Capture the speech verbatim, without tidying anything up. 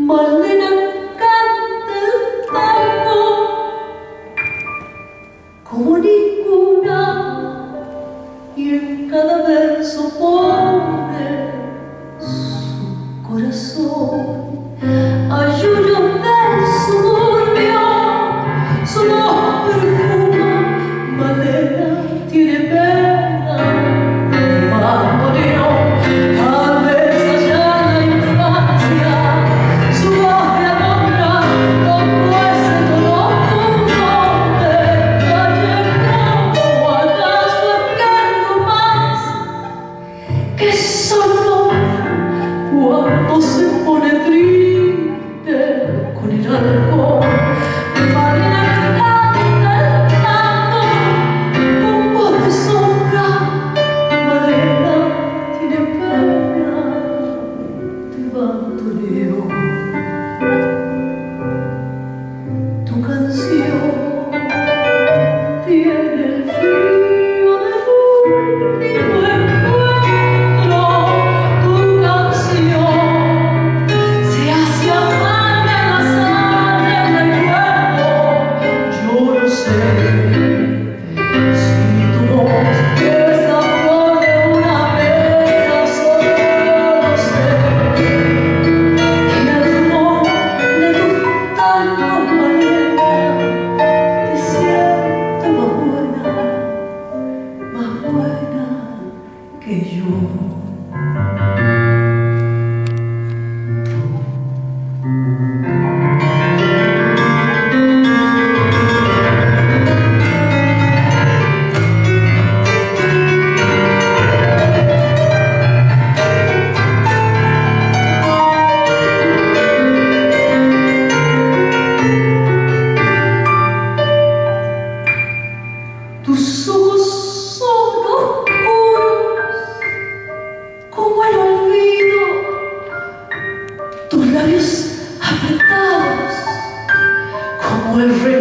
Malena canta el tango como ninguna, y en cada verso pone su corazón. Ayuno del suburbio, su voz perfuma. Malena tiene pena de bandoneón. Tal vez allá en la infancia su voz me alumbra como ese dolor profundo del callejón. O acaso algo más que solo cuando se pone triste con el alcohol. Malena canta el tango con voz de sombra. Malena tiene pena de bandoneón. Tu canción tiene el frío del último encuentro. Tu canción se hace amarga en la sangre del cuerpo. Yo no sé si tu voz es la flor de una vela, solo sé que el rumor de tus tangos, Malena, te siento más buena, más buena que yo. Tus ojos son oscuros como el olvido, tus labios apretados como el